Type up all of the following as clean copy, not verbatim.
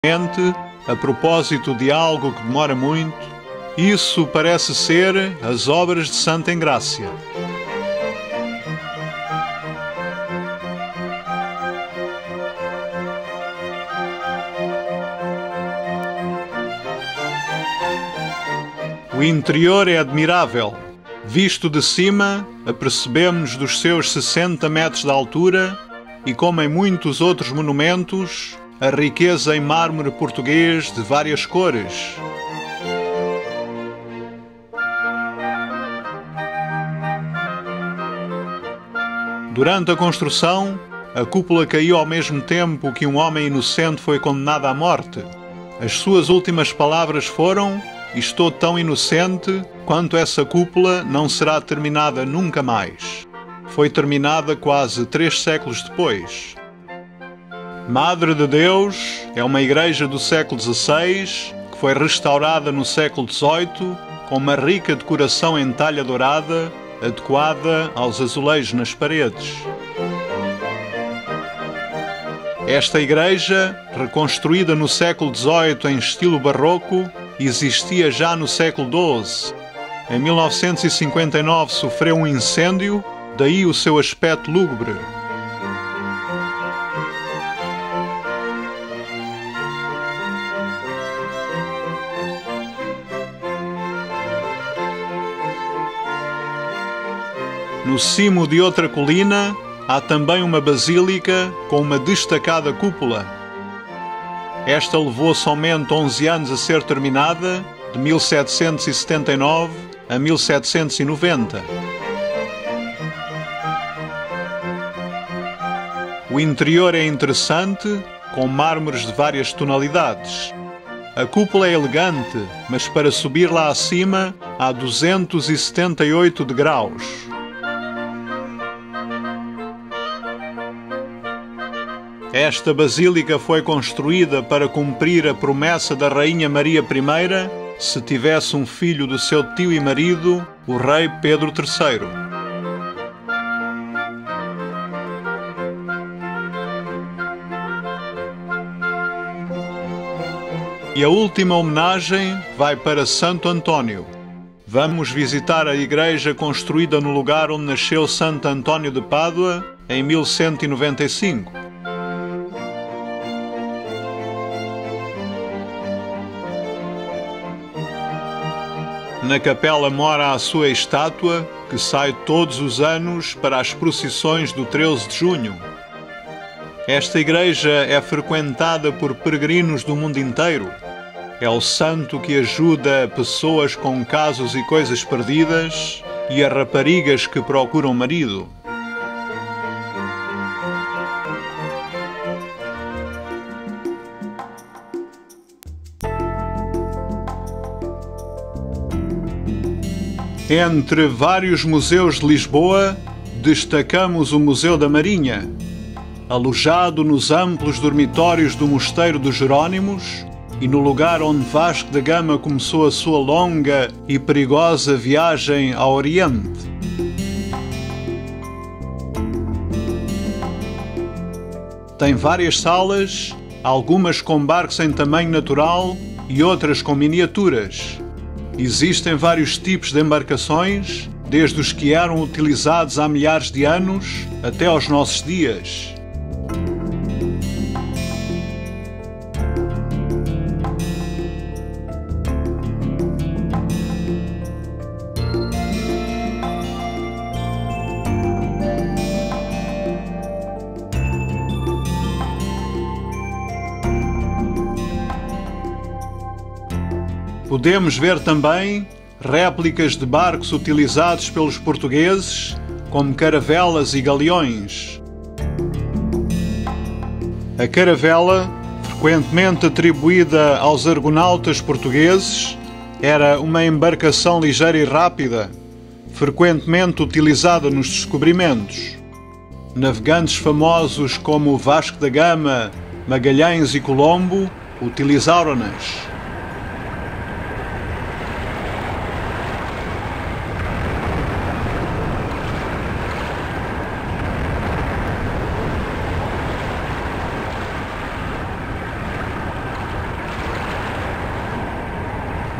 A propósito de algo que demora muito, isso parece ser as obras de Santa Engrácia. O interior é admirável. Visto de cima, apercebemos dos seus 60 metros de altura e, como em muitos outros monumentos, a riqueza em mármore português de várias cores. Durante a construção, a cúpula caiu ao mesmo tempo que um homem inocente foi condenado à morte. As suas últimas palavras foram: "Estou tão inocente quanto essa cúpula não será terminada nunca mais." Foi terminada quase 3 séculos depois. Madre de Deus é uma igreja do século XVI que foi restaurada no século XVIII com uma rica decoração em talha dourada adequada aos azulejos nas paredes. Esta igreja, reconstruída no século XVIII em estilo barroco, existia já no século XII. Em 1959 sofreu um incêndio, daí o seu aspecto lúgubre. No cimo de outra colina, há também uma basílica com uma destacada cúpula. Esta levou somente 11 anos a ser terminada, de 1779 a 1790. O interior é interessante, com mármores de várias tonalidades. A cúpula é elegante, mas para subir lá acima há 278 degraus. Esta basílica foi construída para cumprir a promessa da Rainha Maria I, se tivesse um filho do seu tio e marido, o rei Pedro III. E a última homenagem vai para Santo António. Vamos visitar a igreja construída no lugar onde nasceu Santo António de Pádua, em 1195. Na capela mora a sua estátua, que sai todos os anos para as procissões do 13 de junho. Esta igreja é frequentada por peregrinos do mundo inteiro. É o santo que ajuda pessoas com casos e coisas perdidas e a raparigas que procuram marido. Entre vários museus de Lisboa, destacamos o Museu da Marinha. Alojado nos amplos dormitórios do Mosteiro dos Jerónimos e no lugar onde Vasco da Gama começou a sua longa e perigosa viagem ao Oriente. Tem várias salas, algumas com barcos em tamanho natural e outras com miniaturas. Existem vários tipos de embarcações, desde os que eram utilizados há milhares de anos até aos nossos dias. Podemos ver também réplicas de barcos utilizados pelos portugueses, como caravelas e galeões. A caravela, frequentemente atribuída aos argonautas portugueses, era uma embarcação ligeira e rápida, frequentemente utilizada nos descobrimentos. Navegantes famosos como Vasco da Gama, Magalhães e Colombo utilizaram-nas.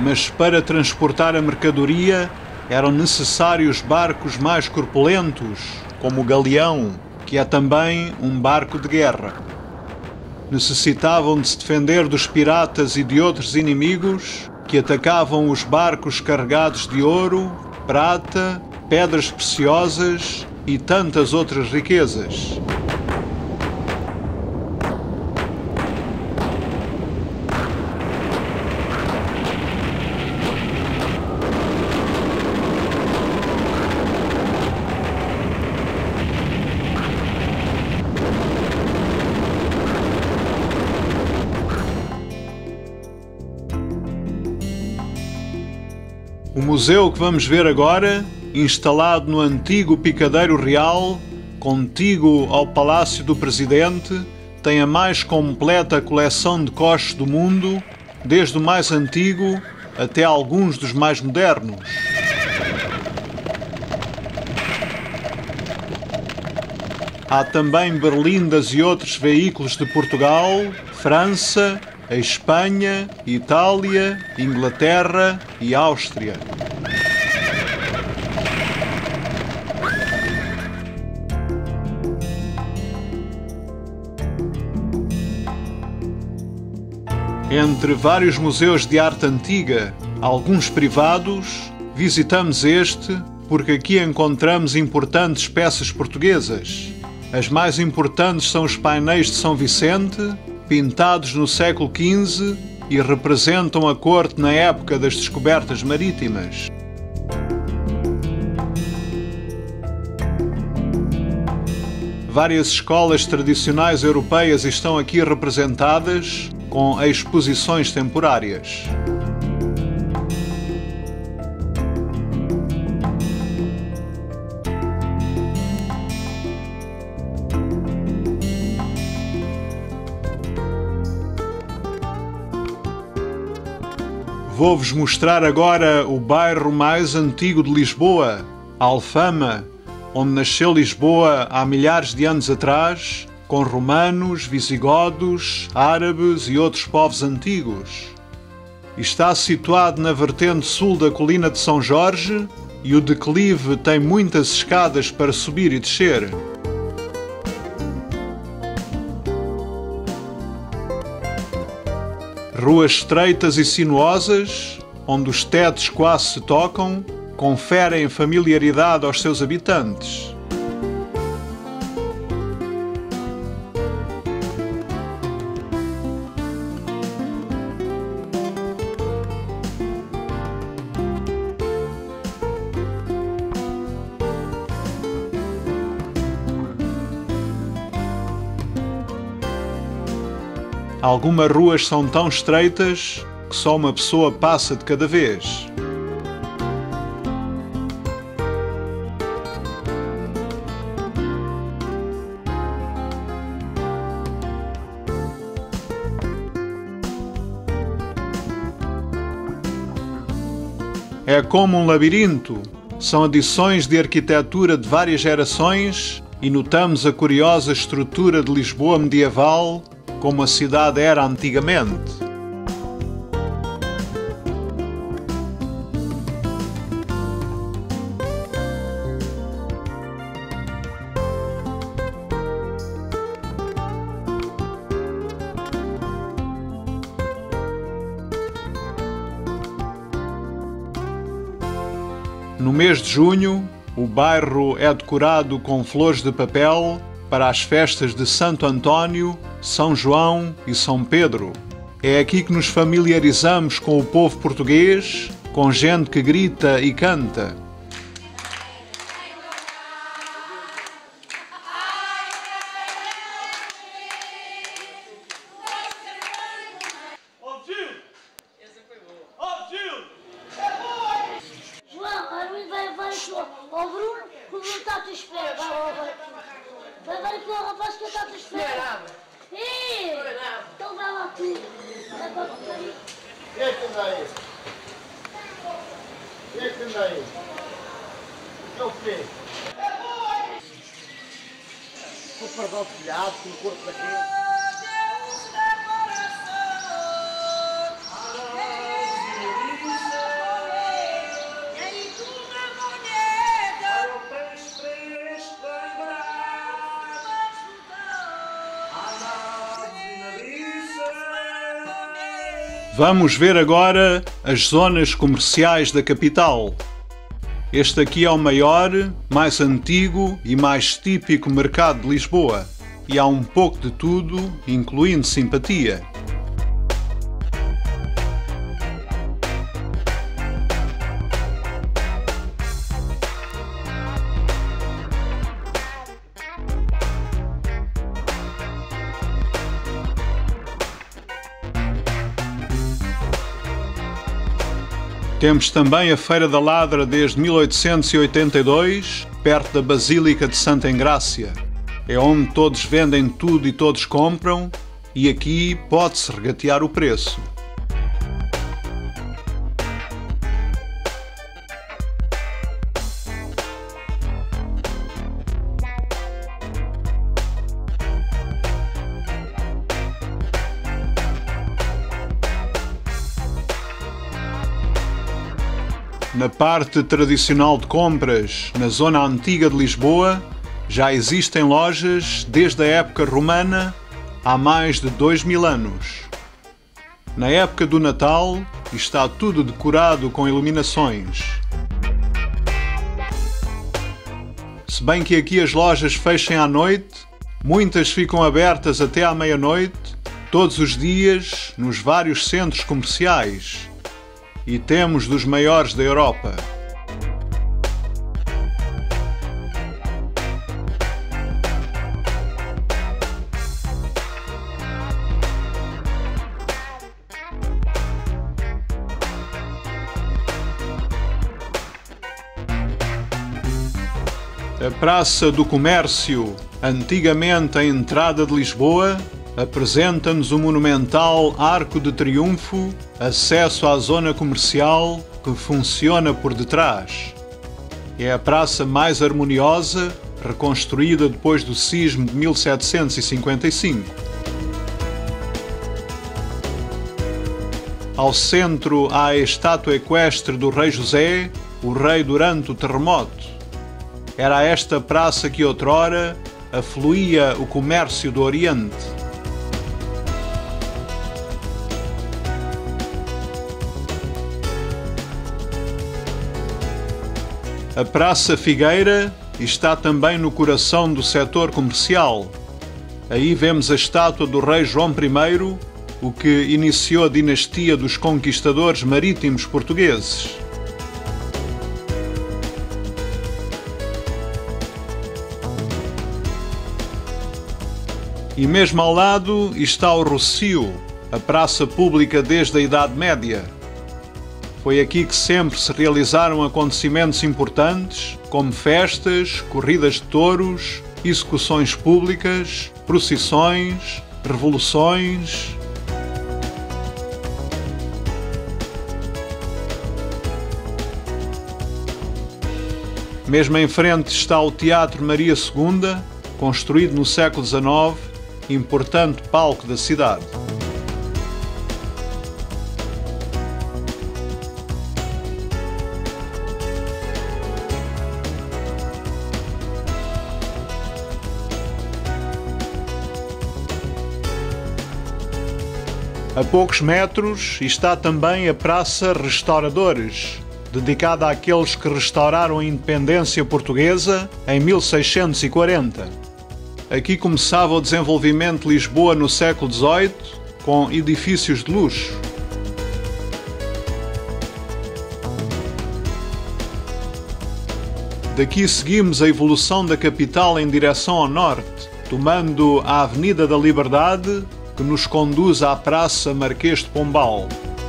mas para transportar a mercadoria eram necessários barcos mais corpulentos, como o galeão, que é também um barco de guerra. Necessitavam de se defender dos piratas e de outros inimigos que atacavam os barcos carregados de ouro, prata, pedras preciosas e tantas outras riquezas. O museu que vamos ver agora, instalado no antigo Picadeiro Real, contíguo ao Palácio do Presidente, tem a mais completa coleção de coches do mundo, desde o mais antigo até alguns dos mais modernos. Há também berlindas e outros veículos de Portugal, França, a Espanha, Itália, Inglaterra e Áustria. Entre vários museus de arte antiga, alguns privados, visitamos este porque aqui encontramos importantes peças portuguesas. As mais importantes são os painéis de São Vicente, pintados no século XV e representam a corte na época das descobertas marítimas. Várias escolas tradicionais europeias estão aqui representadas com exposições temporárias. Vou-vos mostrar agora o bairro mais antigo de Lisboa, Alfama, onde nasceu Lisboa há milhares de anos atrás, com romanos, visigodos, árabes e outros povos antigos. Está situado na vertente sul da colina de São Jorge e o declive tem muitas escadas para subir e descer. Ruas estreitas e sinuosas, onde os tetos quase se tocam, conferem familiaridade aos seus habitantes. Algumas ruas são tão estreitas que só uma pessoa passa de cada vez. É como um labirinto. São adições de arquitetura de várias gerações e notamos a curiosa estrutura de Lisboa medieval, como a cidade era antigamente. No mês de junho, o bairro é decorado com flores de papel para as festas de Santo António, São João e São Pedro. É aqui que nos familiarizamos com o povo português, com gente que grita e canta. Ó Bruno, que o Bruno está a te esperar. Vai aqui o rapaz que está a te esperar. Ei, então vai lá tu. Vai para o carinho. Quem é que anda aí? Quem é que anda aí? É o quê? Com o pardal telhado, com o corpo daquele. Vamos ver agora as zonas comerciais da capital. Este aqui é o maior, mais antigo e mais típico mercado de Lisboa. E há um pouco de tudo, incluindo simpatia. Temos também a Feira da Ladra desde 1882, perto da Basílica de Santa Engrácia. É onde todos vendem tudo e todos compram, e aqui pode-se regatear o preço. Na parte tradicional de compras, na zona antiga de Lisboa, já existem lojas desde a época romana, há mais de 2000 anos. Na época do Natal, está tudo decorado com iluminações. Se bem que aqui as lojas fechem à noite, muitas ficam abertas até à meia-noite, todos os dias, nos vários centros comerciais. E temos dos maiores da Europa. A Praça do Comércio, antigamente a entrada de Lisboa, apresenta-nos o monumental Arco de Triunfo, acesso à zona comercial que funciona por detrás. É a praça mais harmoniosa, reconstruída depois do sismo de 1755. Ao centro há a estátua equestre do Rei José, o rei durante o terremoto. Era a esta praça que outrora afluía o comércio do Oriente. A Praça Figueira está também no coração do setor comercial. Aí vemos a estátua do rei João I, o que iniciou a dinastia dos conquistadores marítimos portugueses. E mesmo ao lado está o Rossio, a praça pública desde a Idade Média. Foi aqui que sempre se realizaram acontecimentos importantes, como festas, corridas de touros, execuções públicas, procissões, revoluções. Mesmo em frente está o Teatro Maria II, construído no século XIX, importante palco da cidade. A poucos metros está também a Praça Restauradores, dedicada àqueles que restauraram a independência portuguesa em 1640. Aqui começava o desenvolvimento de Lisboa no século XVIII, com edifícios de luxo. Daqui seguimos a evolução da capital em direção ao norte, tomando a Avenida da Liberdade, que nos conduz à Praça Marquês de Pombal.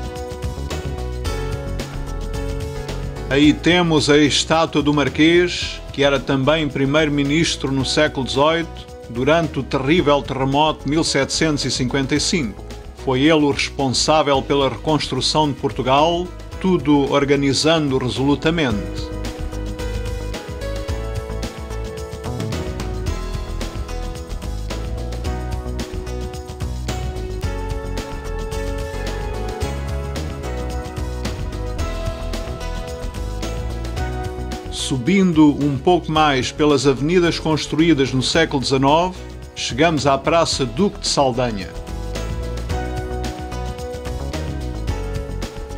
Aí temos a estátua do Marquês, que era também primeiro-ministro no século XVIII, durante o terrível terremoto de 1755. Foi ele o responsável pela reconstrução de Portugal, tudo organizando resolutamente. Subindo um pouco mais pelas avenidas construídas no século XIX, chegamos à Praça Duque de Saldanha.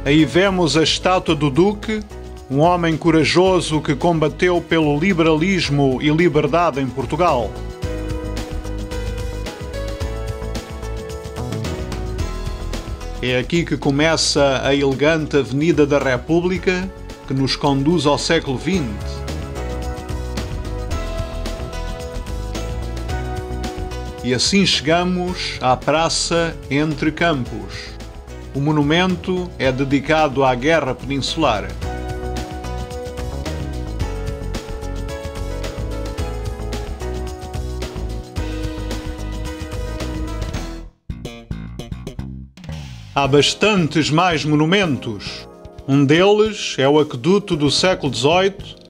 Aí vemos a estátua do Duque, um homem corajoso que combateu pelo liberalismo e liberdade em Portugal. É aqui que começa a elegante Avenida da República, que nos conduz ao século XX. E assim chegamos à Praça Entre Campos. O monumento é dedicado à Guerra Peninsular. Há bastantes mais monumentos. Um deles é o aqueduto do século XVIII,